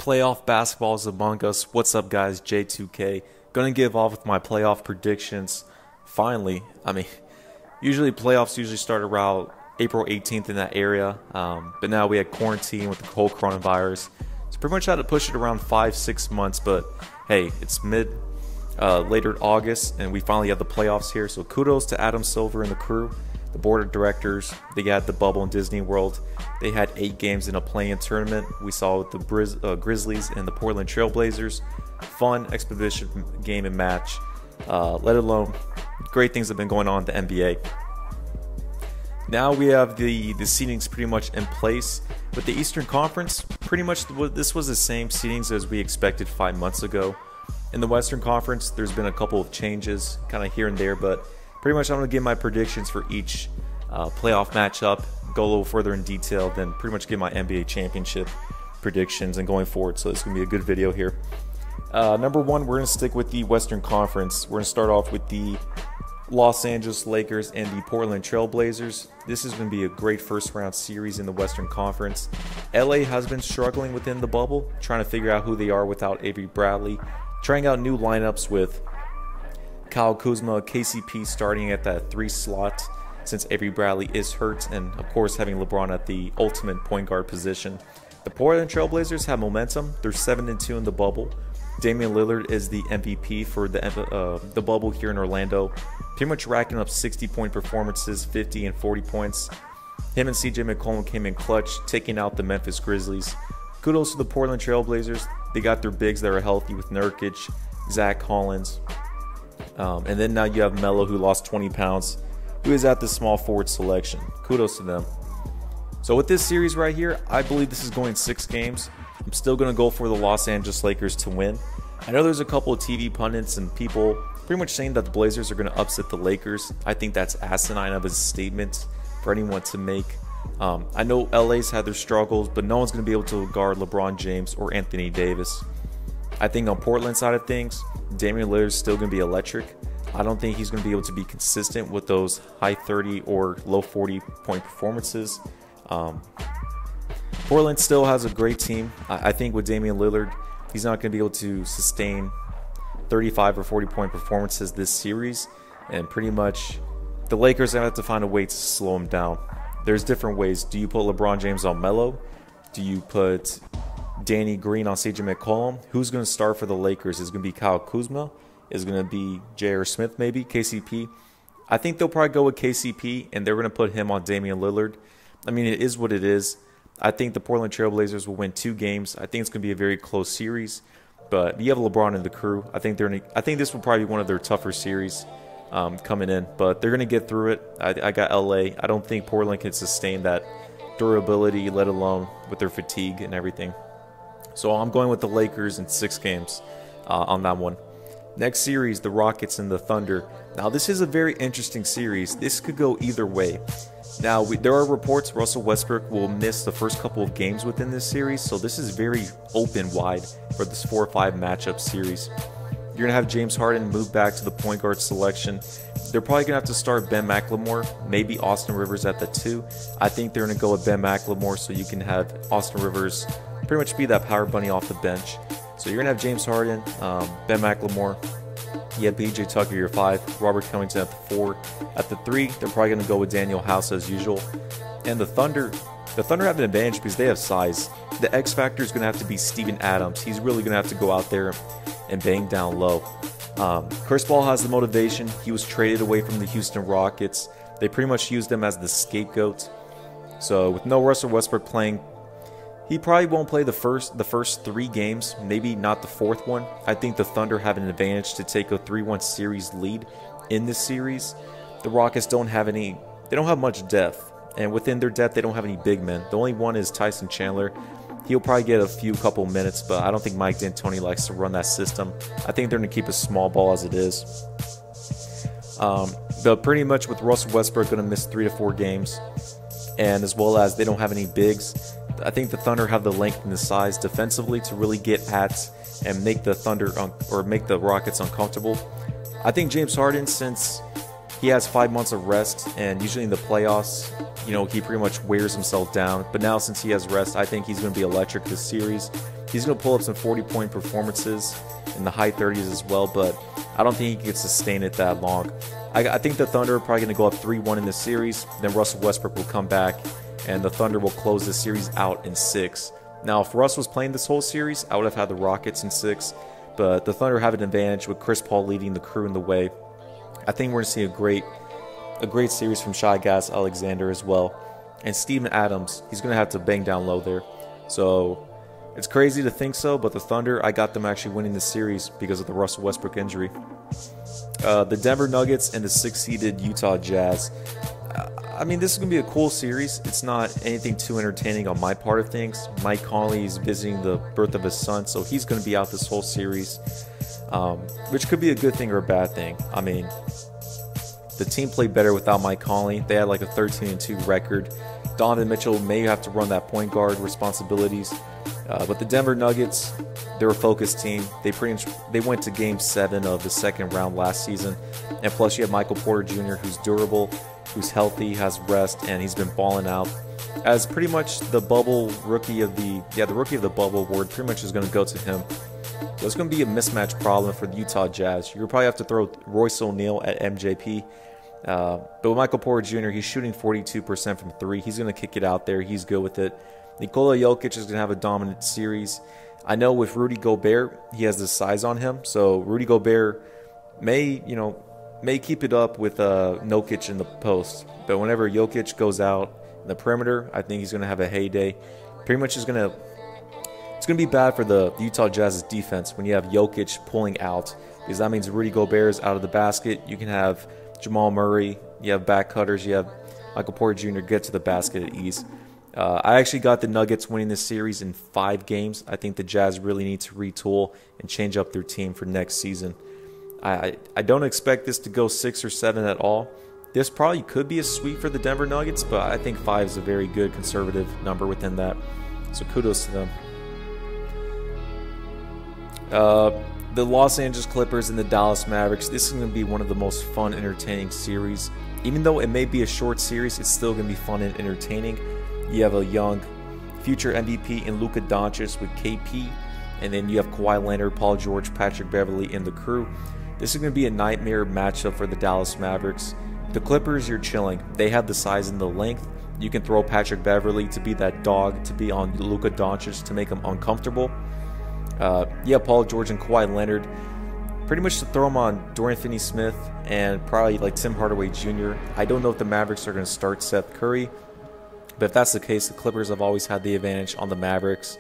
Playoff basketball is among us. What's up, guys? J2K. Gonna give off with my playoff predictions. Finally, usually playoffs start around April 18th in that area, but now we had quarantine with the whole coronavirus, so pretty much had to push it around 5-6 months. But hey, it's later August, and we finally have the playoffs here. So kudos to Adam Silver and the crew, the board of directors. They had the bubble in Disney World. They had 8 games in a play-in tournament. We saw with the Grizzlies and the Portland Trail Blazers. Fun exhibition game and match. Let alone great things have been going on in the NBA. Now we have the seedings pretty much in place. With the Eastern Conference, pretty much this was the same seedings as we expected 5 months ago. In the Western Conference, there's been a couple of changes kind of here and there, but pretty much I'm going to give my predictions for each playoff matchup, go a little further in detail, then pretty much give my NBA championship predictions and going forward. So it's going to be a good video here. Number one, we're going to stick with the Western Conference. We're going to start off with the Los Angeles Lakers and the Portland Trail Blazers. This is going to be a great first round series in the Western Conference. LA has been struggling within the bubble, trying to figure out who they are without Avery Bradley, trying out new lineups with Kyle Kuzma, KCP starting at that 3 slot since Avery Bradley is hurt, and of course having LeBron at the ultimate point guard position. The Portland Trail Blazers have momentum. They're 7-2 in the bubble. Damian Lillard is the MVP for the bubble here in Orlando, pretty much racking up 60-point performances, 50 and 40 points. Him and CJ McCollum came in clutch, taking out the Memphis Grizzlies. Kudos to the Portland Trail Blazers. They got their bigs that are healthy with Nurkic, Zach Collins. And then now you have Melo, who lost 20 pounds, who is at the small forward selection. Kudos to them. So with this series right here, I believe this is going 6 games. I'm still going to go for the Los Angeles Lakers to win. I know there's a couple of TV pundits and people pretty much saying that the Blazers are going to upset the Lakers. I think that's asinine of a statement for anyone to make. I know LA's had their struggles, but no one's going to be able to guard LeBron James or Anthony Davis. I think on Portland's side of things, Damian Lillard is still going to be electric. I don't think he's going to be able to be consistent with those high 30 or low 40 point performances. Portland still has a great team. I think with Damian Lillard, he's not going to be able to sustain 35 or 40 point performances this series, and pretty much the Lakers have to find a way to slow him down. There's different ways. Do you put LeBron James on Melo? Do you put Danny Green on CJ McCollum? Who's going to start for the Lakers? Is it going to be Kyle Kuzma? Is it going to be J.R. Smith maybe? KCP? I think they'll probably go with KCP, and they're going to put him on Damian Lillard. I mean, it is what it is. I think the Portland Trail Blazers will win 2 games. I think it's going to be a very close series, but you have LeBron and the crew. I think this will probably be one of their tougher series coming in, but they're going to get through it. I got LA. I don't think Portland can sustain that durability, let alone with their fatigue and everything. So I'm going with the Lakers in 6 games on that one. Next series, the Rockets and the Thunder. Now this is a very interesting series. This could go either way. Now, there are reports Russell Westbrook will miss the first couple of games within this series, so this is very open wide for this 4 or 5 matchup series. You're going to have James Harden move back to the point guard selection. They're probably going to have to start Ben McLemore, maybe Austin Rivers at the 2. I think they're going to go with Ben McLemore so you can have Austin Rivers pretty much be that power bunny off the bench. So you're going to have James Harden, Ben McLemore. You have PJ Tucker, your 5, Robert Covington at the 4. At the 3, they're probably going to go with Daniel House as usual. And the Thunder have an advantage because they have size. The X factor is going to have to be Steven Adams. He's really going to have to go out there and bang down low. Chris Paul has the motivation. He was traded away from the Houston Rockets. They pretty much used him as the scapegoat. So with no Russell Westbrook playing, he probably won't play the first 3 games, maybe not the 4th one. I think the Thunder have an advantage to take a 3-1 series lead in this series. The Rockets don't have much depth, and within their depth, they don't have any big men. The only one is Tyson Chandler. He'll probably get a couple minutes, but I don't think Mike D'Antoni likes to run that system. I think they're going to keep a small ball as it is. But pretty much with Russell Westbrook going to miss 3 to 4 games, and as well as they don't have any bigs, I think the Thunder have the length and the size defensively to really get at and make the Rockets uncomfortable. I think James Harden, since he has 5 months of rest, and usually in the playoffs, he pretty much wears himself down. But now since he has rest, I think he's going to be electric this series. He's going to pull up some 40-point performances in the high 30s as well, but I don't think he can sustain it that long. I think the Thunder are probably going to go up 3-1 in the series. Then Russell Westbrook will come back, and the Thunder will close the series out in 6. Now, if Russ was playing this whole series, I would have had the Rockets in 6, but the Thunder have an advantage with Chris Paul leading the crew in the way. I think we're going to see a great series from Shai Gilgeous-Alexander as well. And Steven Adams, he's going to have to bang down low there. So it's crazy to think so, but the Thunder, I got them actually winning the series because of the Russell Westbrook injury. The Denver Nuggets and the 6-seeded Utah Jazz. I mean, this is going to be a cool series. It's not anything too entertaining on my part of things. Mike Conley is visiting the birth of his son, so he's going to be out this whole series, which could be a good thing or a bad thing. I mean, the team played better without Mike Conley. They had like a 13-2 record. Donovan Mitchell may have to run that point guard responsibilities. But the Denver Nuggets, they're a focused team. They went to Game 7 of the second round last season. And plus you have Michael Porter Jr., who's durable, who's healthy, has rest, and he's been balling out. As pretty much the bubble rookie of the rookie of the bubble award pretty much is going to go to him. So it's going to be a mismatch problem for the Utah Jazz. You'll probably have to throw Royce O'Neal at MJP. But with Michael Porter Jr., he's shooting 42% from 3. He's going to kick it out there. He's good with it. Nikola Jokic is going to have a dominant series. I know with Rudy Gobert, he has the size on him. So Rudy Gobert may keep it up with Jokic in the post. But whenever Jokic goes out in the perimeter, I think he's going to have a heyday. Pretty much it's going to be bad for the Utah Jazz's defense when you have Jokic pulling out, because that means Rudy Gobert is out of the basket. You can have Jamal Murray, you have back cutters, you have Michael Porter Jr. get to the basket at ease. I actually got the Nuggets winning this series in 5 games. I think the Jazz really need to retool and change up their team for next season. I don't expect this to go 6 or 7 at all. This probably could be a sweep for the Denver Nuggets, but I think 5 is a very good conservative number within that. So kudos to them. The Los Angeles Clippers and the Dallas Mavericks. This is going to be one of the most fun, entertaining series. Even though it may be a short series, it's still going to be fun and entertaining. You have a young future MVP in Luka Doncic with KP, and then you have Kawhi Leonard, Paul George, Patrick Beverley in the crew. This is going to be a nightmare matchup for the Dallas Mavericks. The Clippers, you're chilling. They have the size and the length. You can throw Patrick Beverley to be that dog, to be on Luka Doncic to make him uncomfortable. Paul George and Kawhi Leonard, pretty much to throw him on Dorian Finney-Smith and probably like Tim Hardaway Jr. I don't know if the Mavericks are going to start Seth Curry, but if that's the case, the Clippers have always had the advantage on the Mavericks.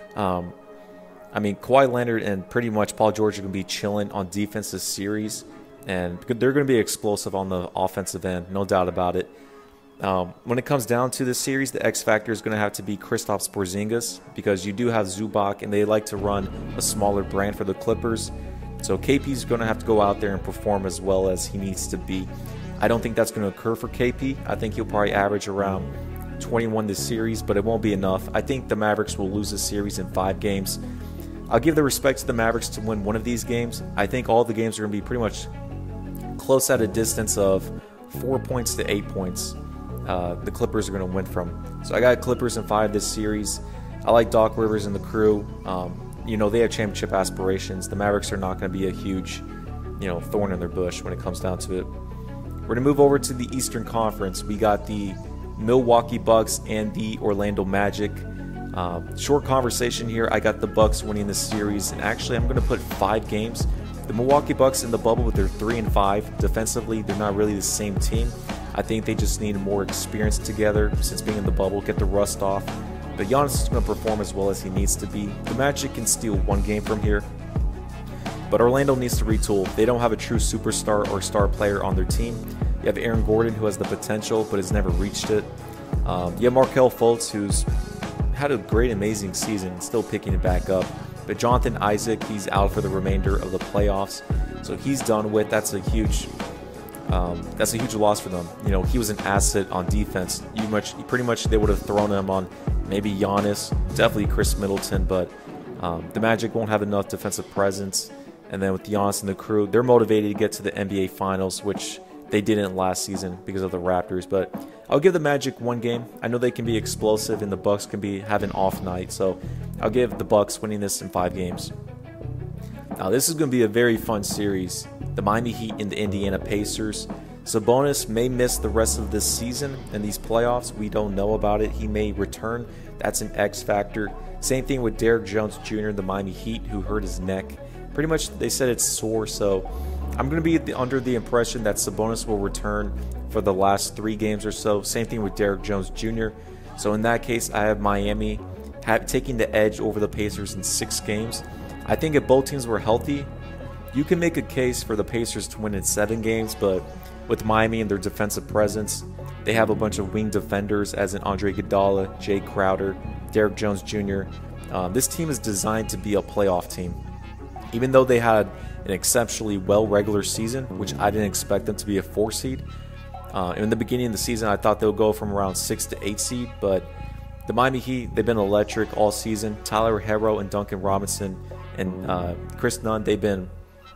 I mean, Kawhi Leonard and pretty much Paul George are going to be chilling on defense this series, and they're going to be explosive on the offensive end, no doubt about it. When it comes down to this series, the X factor is going to have to be Kristaps Porzingis, because you do have Zubac, and they like to run a smaller brand for the Clippers. So KP is going to have to go out there and perform as well as he needs to be. I don't think that's going to occur for KP. I think he'll probably average around 21 this series, but it won't be enough. I think the Mavericks will lose this series in 5 games. I'll give the respect to the Mavericks to win one of these games. I think all the games are going to be pretty much close at a distance of 4 points to 8 points. The Clippers are going to win from. So I got Clippers in 5 this series. I like Doc Rivers and the crew. They have championship aspirations. The Mavericks are not going to be a huge, thorn in their bush when it comes down to it. We're going to move over to the Eastern Conference. We got the Milwaukee Bucks and the Orlando Magic. Short conversation here. I got the Bucks winning this series, and actually I'm going to put 5 games. The Milwaukee Bucks in the bubble with their 3-5. Defensively, they're not really the same team. I think they just need more experience together since being in the bubble, get the rust off. But Giannis is going to perform as well as he needs to be. The Magic can steal 1 game from here, but Orlando needs to retool. They don't have a true superstar or star player on their team. You have Aaron Gordon, who has the potential but has never reached it. You have Markelle Fultz, who's had a great, amazing season, still picking it back up. But Jonathan Isaac, he's out for the remainder of the playoffs, so he's done with. That's a huge loss for them. He was an asset on defense. Pretty much they would have thrown him on maybe Giannis, definitely Chris Middleton, but the Magic won't have enough defensive presence. And then with Giannis and the crew, they're motivated to get to the NBA Finals, which they didn't last season because of the Raptors. But I'll give the Magic one game. I know they can be explosive and the Bucks can have an off night, so I'll give the Bucks winning this in 5 games. Now this is going to be a very fun series. The Miami Heat and the Indiana Pacers. Sabonis may miss the rest of this season in these playoffs. We don't know about it. He may return. That's an X factor. Same thing with Derrick Jones Jr., the Miami Heat, who hurt his neck. Pretty much they said it's sore, so I'm going to be under the impression that Sabonis will return for the last 3 games or so. Same thing with Derrick Jones Jr. So in that case, I have Miami taking the edge over the Pacers in 6 games. I think if both teams were healthy, you can make a case for the Pacers to win in 7 games, but with Miami and their defensive presence, they have a bunch of wing defenders as in Andre Iguodala, Jay Crowder, Derrick Jones Jr. This team is designed to be a playoff team. Even though they had an exceptionally well regular season, which I didn't expect them to be a 4 seed. In the beginning of the season, I thought they'll go from around 6 to 8 seed, but the Miami Heat, they've been electric all season. Tyler Herro and Duncan Robinson and Chris Nunn, they've been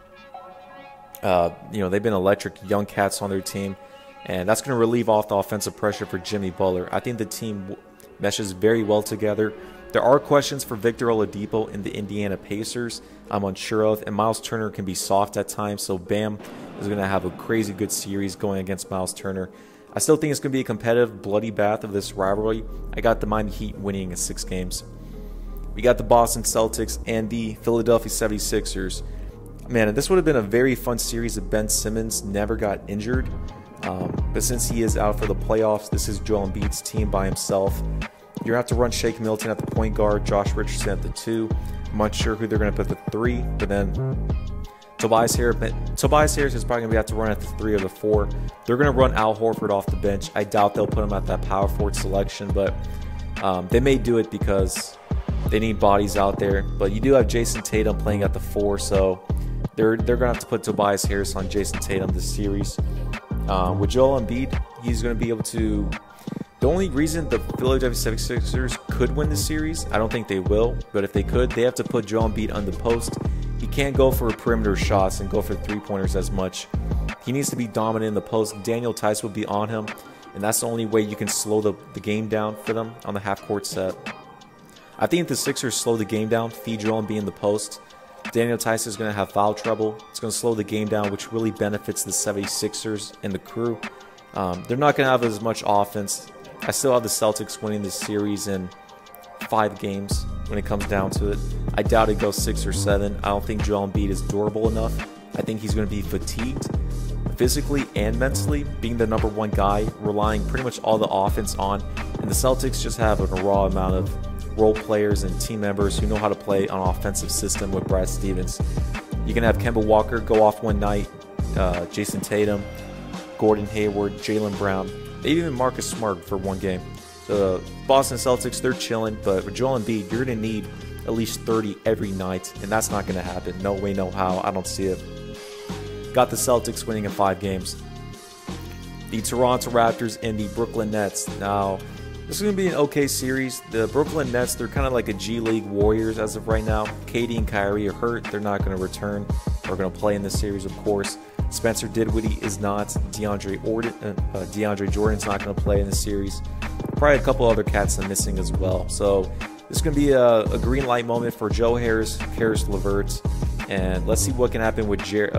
electric young cats on their team, and that's going to relieve off the offensive pressure for Jimmy Butler. I think the team meshes very well together. There are questions for Victor Oladipo in the Indiana Pacers I'm unsure of, and Miles Turner can be soft at times, so Bam is going to have a crazy good series going against Miles Turner. I still think it's going to be a competitive bloody bath of this rivalry. I got the Miami Heat winning in 6 games. We got the Boston Celtics and the Philadelphia 76ers. Man, this would have been a very fun series if Ben Simmons never got injured. But since he is out for the playoffs, this is Joel Embiid's team by himself. You're going to have to run Shake Milton at the point guard, Josh Richardson at the 2. I'm not sure who they're going to put at the 3, but then Tobias Harris is probably going to have to run at the 3 or the 4. They're going to run Al Horford off the bench. I doubt they'll put him at that power forward selection, but they may do it because they need bodies out there. But you do have Jason Tatum playing at the 4, so they're going to have to put Tobias Harris on Jason Tatum this series. With Joel Embiid, he's going to be able to... The only reason the Philadelphia 76ers could win the series, I don't think they will, but if they could, they have to put Joel Embiid on the post. He can't go for perimeter shots and go for 3-pointers as much. He needs to be dominant in the post. Daniel Tice will be on him, and that's the only way you can slow the game down for them on the half-court set. I think if the Sixers slow the game down, feed Joel Embiid in the post, Daniel Tice is going to have foul trouble. It's going to slow the game down, which really benefits the 76ers and the crew. They're not going to have as much offense. I still have the Celtics winning this series in 5 games when it comes down to it. I doubt it goes 6 or 7. I don't think Joel Embiid is durable enough. I think he's going to be fatigued physically and mentally, being the number 1 guy, relying pretty much all the offense on. And the Celtics just have a raw amount of role players and team members who know how to play an offensive system with Brad Stevens. You can have Kemba Walker go off one night, Jason Tatum, Gordon Hayward, Jaylen Brown, maybe even Marcus Smart for 1 game. The Boston Celtics, they're chilling, but with Joel Embiid, you're going to need at least 30 every night, and that's not going to happen. No way, no how. I don't see it. Got the Celtics winning in 5 games. The Toronto Raptors and the Brooklyn Nets. Now, this is going to be an okay series. The Brooklyn Nets, they're kind of like a G League Warriors as of right now. KD and Kyrie are hurt. They're not going to return. They're going to play in this series, of course. Spencer Dinwiddie is not. DeAndre Jordan's not going to play in the series. Probably a couple other cats I'm missing as well. So this is going to be a green light moment for Joe Harris, Caris LeVert, and let's see what can happen with Jarrett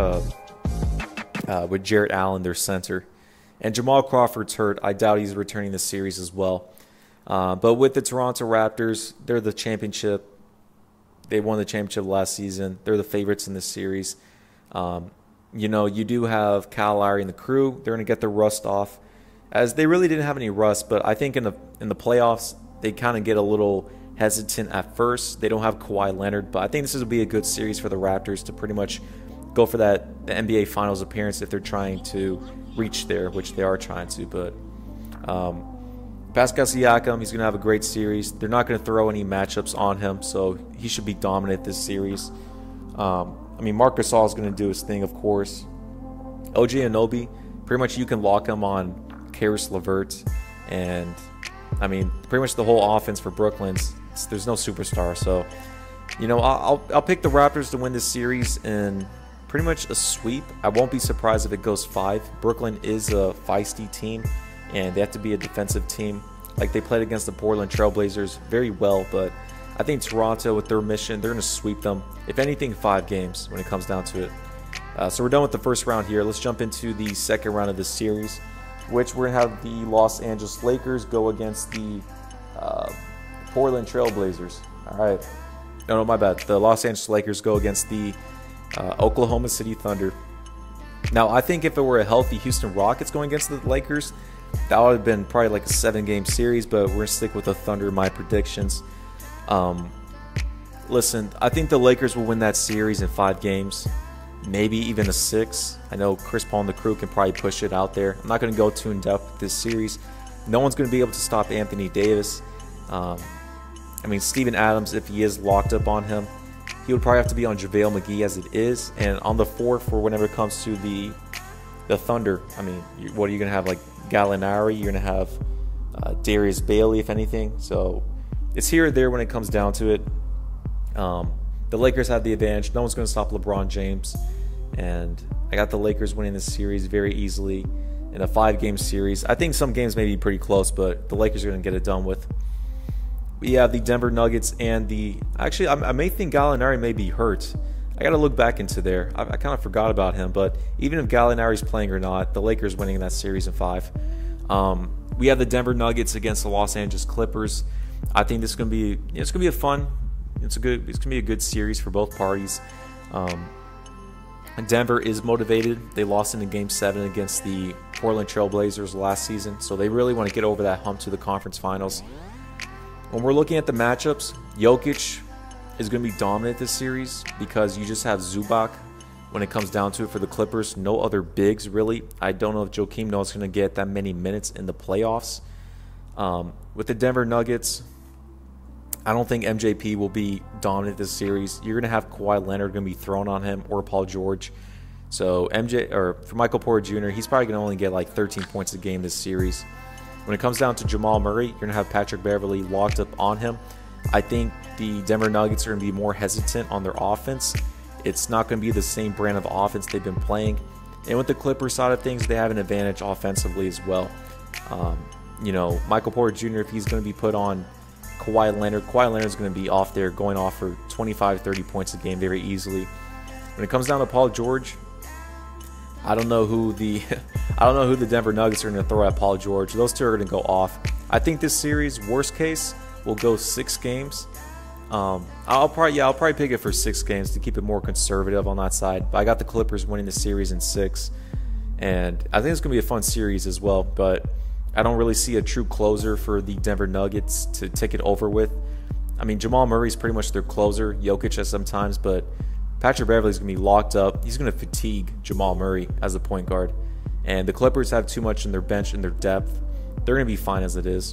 Allen, their center. And Jamal Crawford's hurt. I doubt he's returning this series as well. But with the Toronto Raptors, they're the championship. They won the championship last season. They're the favorites in this series. You do have Kyle Lowry and the crew. They're going to get their rust off, as they really didn't have any rust. But I think in the playoffs, they kind of get a little hesitant at first. They don't have Kawhi Leonard, but I think this will be a good series for the Raptors to pretty much go for the NBA Finals appearance if they're trying to reach there, which they are trying to. But Pascal Siakam, he's going to have a great series. They're not going to throw any matchups on him, so he should be dominant this series. Marc Gasol is going to do his thing, of course. OG Anunoby, pretty much you can lock him on Caris LeVert. And, pretty much the whole offense for Brooklyn, there's no superstar. So, I'll pick the Raptors to win this series in pretty much a sweep. I won't be surprised if it goes 5. Brooklyn is a feisty team. and they have to be a defensive team. Like, they played against the Portland Trailblazers very well, but I think Toronto, with their mission, they're going to sweep them. If anything, 5 games when it comes down to it. So we're done with the first round here. Let's jump into the second round of this series, which we're going to have the Los Angeles Lakers go against the Portland Trailblazers. All right. No, my bad. The Los Angeles Lakers go against the Oklahoma City Thunder. Now, I think if it were a healthy Houston Rockets going against the Lakers, that would have been probably like a 7-game series, but we're going to stick with the Thunder in my predictions. Listen, I think the Lakers will win that series in 5 games, maybe even a 6. I know Chris Paul and the crew can probably push it out there. I'm not going to go too in-depth with this series. No one's going to be able to stop Anthony Davis. I mean, Steven Adams, if he is locked up on him, he would probably have to be on JaVale McGee as it is. And on the 4 for whenever it comes to the Thunder, I mean, what are you going to have, like Gallinari? You're going to have Darius Bailey, if anything. So it's here or there when it comes down to it. The Lakers have the advantage. No one's going to stop LeBron James. And I got the Lakers winning this series very easily in a 5-game series. I think some games may be pretty close, but the Lakers are going to get it done with. We have the Denver Nuggets and the... Actually, I may think Gallinari may be hurt. I got to look back into there. I kind of forgot about him, but even if Gallinari's playing or not, the Lakers winning that series in 5. We have the Denver Nuggets against the Los Angeles Clippers. I think this is going to be... It's going to be a fun... It's going to be a good series for both parties. Denver is motivated. They lost in Game 7 against the Portland Trailblazers last season, so they really want to get over that hump to the conference finals. When we're looking at the matchups, Jokic is going to be dominant this series because you just have Zubac when it comes down to it for the Clippers. No other bigs, really. I don't know if Joakim Noah is going to get that many minutes in the playoffs. With the Denver Nuggets, I don't think MJP will be dominant this series. You're going to have Kawhi Leonard going to be thrown on him, or Paul George. So for Michael Porter Jr., he's probably going to only get like 13 points a game this series. When it comes down to Jamal Murray, you're going to have Patrick Beverley locked up on him. I think the Denver Nuggets are going to be more hesitant on their offense. It's not going to be the same brand of offense they've been playing. And with the Clippers side of things, they have an advantage offensively as well. Michael Porter Jr., if he's going to be put on Kawhi Leonard's going to be off there going off for 25, 30 points a game very easily. When it comes down to Paul George, I don't know who the Denver Nuggets are going to throw at Paul George. Those two are going to go off. I think this series, worst case, will go 6 games. I'll probably pick it for 6 games to keep it more conservative on that side. But I got the Clippers winning the series in 6, and I think it's going to be a fun series as well. But I don't really see a true closer for the Denver Nuggets to take it over with. I mean, Jamal Murray's pretty much their closer, Jokic at sometimes, but Patrick Beverley's going to be locked up. He's going to fatigue Jamal Murray as a point guard. And the Clippers have too much in their bench and their depth. They're going to be fine as it is.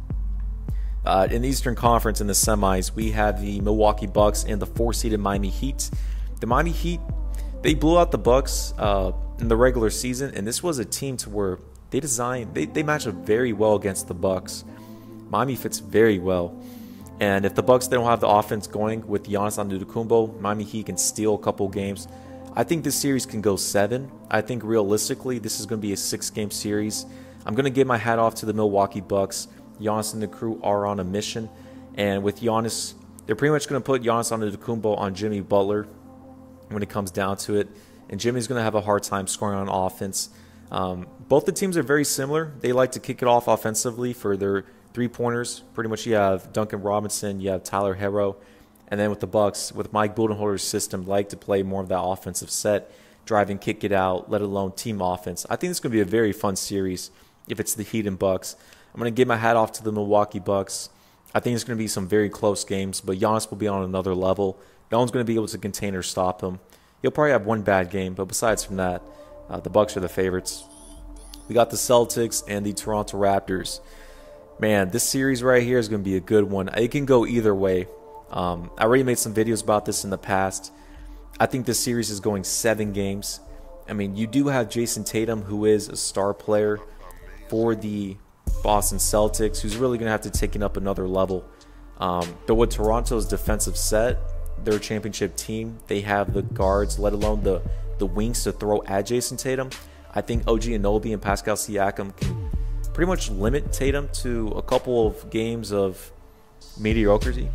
In the Eastern Conference, in the semis, we have the Milwaukee Bucks and the 4-seeded Miami Heat. The Miami Heat, they blew out the Bucks in the regular season, and this was a team to where they match up very well against the Bucks. Miami fits very well. And if the Bucks don't have the offense going with Giannis Antetokounmpo, Miami Heat can steal a couple games. I think this series can go 7. I think realistically this is going to be a 6-game series. I'm going to give my hat off to the Milwaukee Bucks. Giannis and the crew are on a mission. And with Giannis, they're pretty much going to put Giannis Antetokounmpo on Jimmy Butler when it comes down to it. And Jimmy's going to have a hard time scoring on offense. Both the teams are very similar. They like to kick it off offensively for their 3-pointers. Pretty much you have Duncan Robinson, you have Tyler Herro, and then with the Bucks, with Mike Budenholzer's system, like to play more of that offensive set, drive and kick it out, let alone team offense. I think it's going to be a very fun series if it's the Heat and Bucks. I'm going to give my hat off to the Milwaukee Bucks. I think it's going to be some very close games, but Giannis will be on another level. No one's going to be able to contain or stop him. He'll probably have one bad game, but besides from that, the Bucks are the favorites. We got the Celtics and the Toronto Raptors. Man, this series right here is going to be a good one. It can go either way. I already made some videos about this in the past. I think this series is going 7 games. I mean, you do have Jason Tatum, who is a star player for the Boston Celtics, who's really going to have to take it up another level. But with Toronto's defensive set, they're a championship team. They have the guards, let alone the wings to throw at Jason Tatum. I think OG Anunoby and Pascal Siakam can pretty much limit Tatum to a couple of games of mediocrity.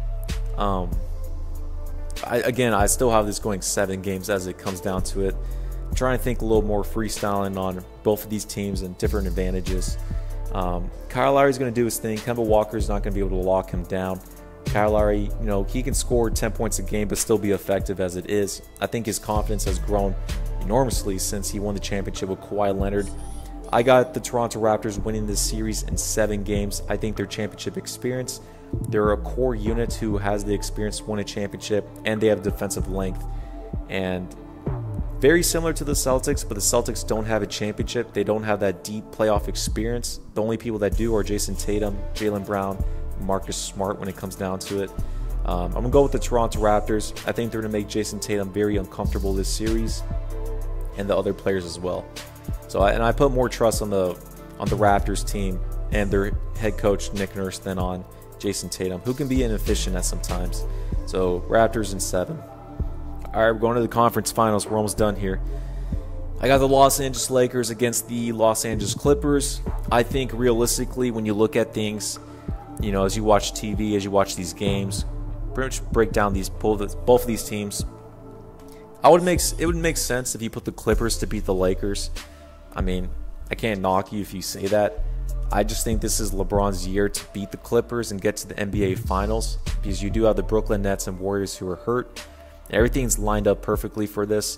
I still have this going 7 games as it comes down to it. I'm trying to think a little more freestyling on both of these teams and different advantages. Kyle Lowry's going to do his thing. Kemba Walker's not going to be able to lock him down. Kyle Lowry, he can score 10 points a game but still be effective as it is. I think his confidence has grown enormously since he won the championship with Kawhi Leonard. I got the Toronto Raptors winning this series in 7 games. I think their championship experience, they're a core unit who has the experience to win a championship, and they have defensive length. And very similar to the Celtics, but the Celtics don't have a championship. They don't have that deep playoff experience. The only people that do are Jason Tatum, Jaylen Brown, Marcus Smart when it comes down to it. I'm going to go with the Toronto Raptors. I think they're going to make Jason Tatum very uncomfortable this series, and the other players as well. So I put more trust on the Raptors team and their head coach Nick Nurse than on Jason Tatum, who can be inefficient at sometimes. So Raptors in 7. All right, we're going to the conference finals. We're almost done here. I got the Los Angeles Lakers against the Los Angeles Clippers. I think realistically, when you look at things, as you watch TV, as you watch these games, pretty much break down both of these teams, it would make sense if you put the Clippers to beat the Lakers. I mean, I can't knock you if you say that. I just think this is LeBron's year to beat the Clippers and get to the NBA Finals, because you do have the Brooklyn Nets and Warriors who are hurt. Everything's lined up perfectly for this.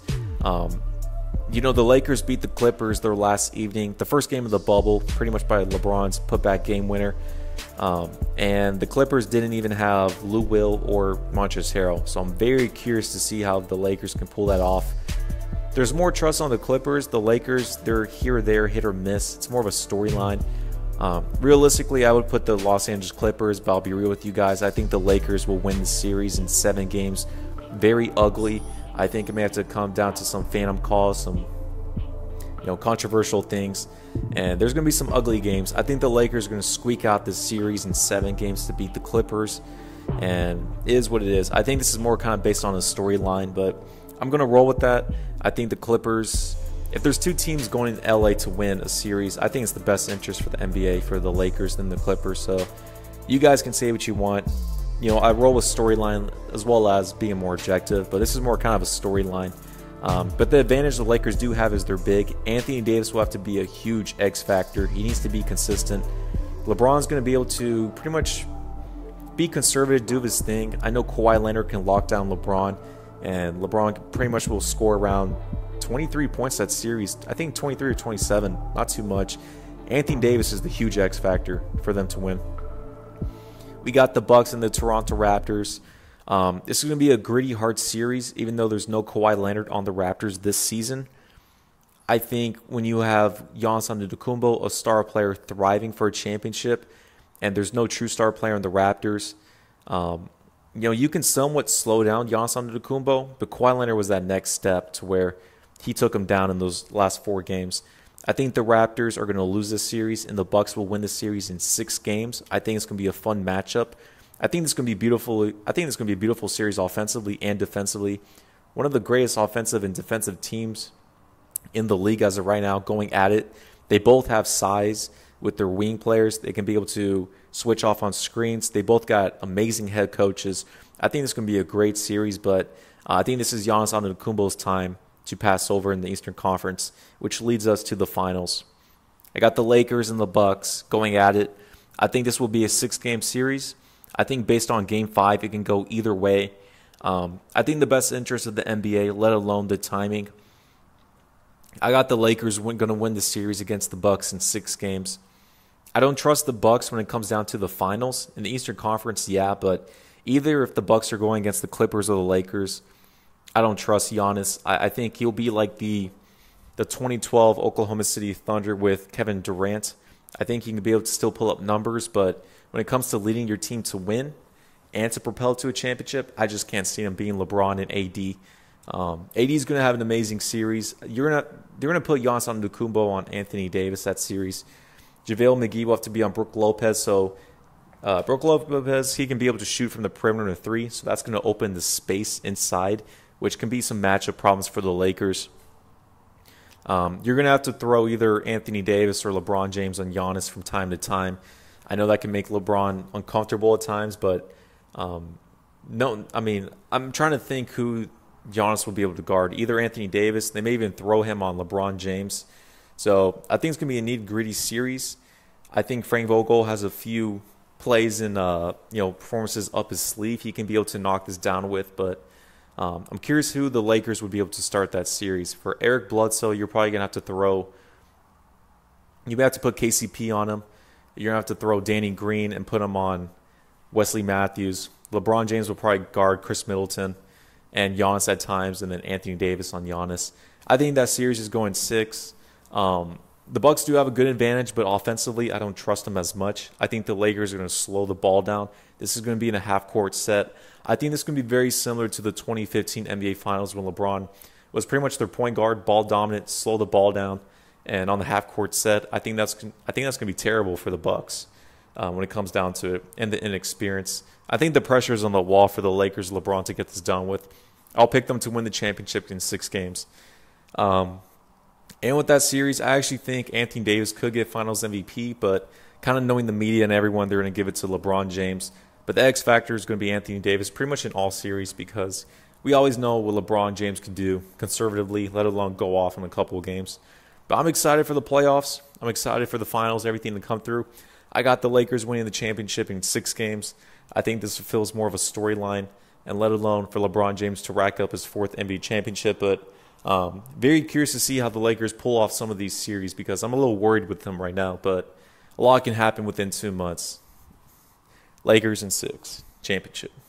The Lakers beat the Clippers their last evening, the first game of the bubble, pretty much by LeBron's putback game winner. And the Clippers didn't even have Lou Will or Montrezl Harrell. So I'm very curious to see how the Lakers can pull that off. There's more trust on the Clippers. The Lakers, they're here or there, hit or miss. It's more of a storyline. Realistically, I would put the Los Angeles Clippers, but I'll be real with you guys. I think the Lakers will win the series in 7 games. Very ugly. I think it may have to come down to some phantom calls, some controversial things, and there's going to be some ugly games. I think the Lakers are going to squeak out this series in 7 games to beat the Clippers, and it is what it is. I think this is more kind of based on a storyline, but I'm going to roll with that. I think the Clippers, if there's 2 teams going to LA to win a series, I think it's the best interest for the NBA for the Lakers than the Clippers. So you guys can say what you want. I roll with storyline as well as being more objective, but this is more kind of a storyline. But the advantage the Lakers do have is they're big. Anthony Davis will have to be a huge X factor. He needs to be consistent. LeBron's going to be able to pretty much be conservative, do his thing. I know Kawhi Leonard can lock down LeBron, and LeBron pretty much will score around 23 points that series. I think 23 or 27, not too much. Anthony Davis is the huge X factor for them to win. We got the Bucks and the Toronto Raptors. This is going to be a gritty, hard series, even though there's no Kawhi Leonard on the Raptors this season. I think when you have Giannis Antetokounmpo, a star player thriving for a championship, and there's no true star player on the Raptors, you can somewhat slow down Giannis Antetokounmpo, but Kawhi Leonard was that next step to where he took him down in those last 4 games. I think the Raptors are going to lose this series, and the Bucks will win the series in 6 games. I think it's going to be a fun matchup. I think this is going to be beautiful. I think it's going to be a beautiful series offensively and defensively. One of the greatest offensive and defensive teams in the league as of right now, going at it. They both have size with their wing players. They can be able to switch off on screens. They both got amazing head coaches. I think this is going to be a great series, but I think this is Giannis Antetokounmpo's time to pass over in the Eastern Conference, which leads us to the finals. I got the Lakers and the Bucks going at it. I think this will be a 6-game series. I think based on Game 5, it can go either way. I think the best interest of the NBA, let alone the timing. I got the Lakers going to win the series against the Bucks in 6 games. I don't trust the Bucks when it comes down to the finals. In the Eastern Conference, yeah, but either if the Bucks are going against the Clippers or the Lakers, I don't trust Giannis. I think he'll be like the 2012 Oklahoma City Thunder with Kevin Durant. I think he can be able to still pull up numbers, but when it comes to leading your team to win and to propel to a championship, I just can't see him being LeBron and AD. AD is going to have an amazing series. They're going to put Giannis Antetokounmpo on Anthony Davis that series. JaVale McGee will have to be on Brook Lopez. So Brook Lopez, he can be able to shoot from the perimeter to 3. So that's going to open the space inside, which can be some matchup problems for the Lakers. You're going to have to throw either Anthony Davis or LeBron James on Giannis from time to time. I know that can make LeBron uncomfortable at times, but no, I mean, I'm trying to think who Giannis will be able to guard. Either Anthony Davis, they may even throw him on LeBron James. So I think it's going to be a neat, gritty series. I think Frank Vogel has a few plays and performances up his sleeve he can be able to knock this down with, but I'm curious who the Lakers would be able to start that series. For Eric Bledsoe, you're probably going to have to throw – you have to put KCP on him. You're going to have to throw Danny Green and put him on Wesley Matthews. LeBron James will probably guard Chris Middleton and Giannis at times, and then Anthony Davis on Giannis. I think that series is going 6. The Bucks do have a good advantage, but offensively, I don't trust them as much. I think the Lakers are going to slow the ball down. This is going to be in a half-court set. I think this is going to be very similar to the 2015 NBA Finals when LeBron was pretty much their point guard, ball dominant, slow the ball down, and on the half-court set. I think that's going to be terrible for the Bucks when it comes down to it, and the inexperience. I think the pressure is on the wall for the Lakers, LeBron, to get this done with. I'll pick them to win the championship in 6 games. And with that series, I actually think Anthony Davis could get Finals MVP, but kind of knowing the media and everyone, they're going to give it to LeBron James. But the X factor is going to be Anthony Davis pretty much in all series because we always know what LeBron James can do conservatively, let alone go off in a couple of games. But I'm excited for the playoffs. I'm excited for the finals, everything to come through. I got the Lakers winning the championship in 6 games. I think this feels more of a storyline, and let alone for LeBron James to rack up his 4th NBA championship. But very curious to see how the Lakers pull off some of these series because I'm a little worried with them right now, but a lot can happen within 2 months. Lakers in 6, championship.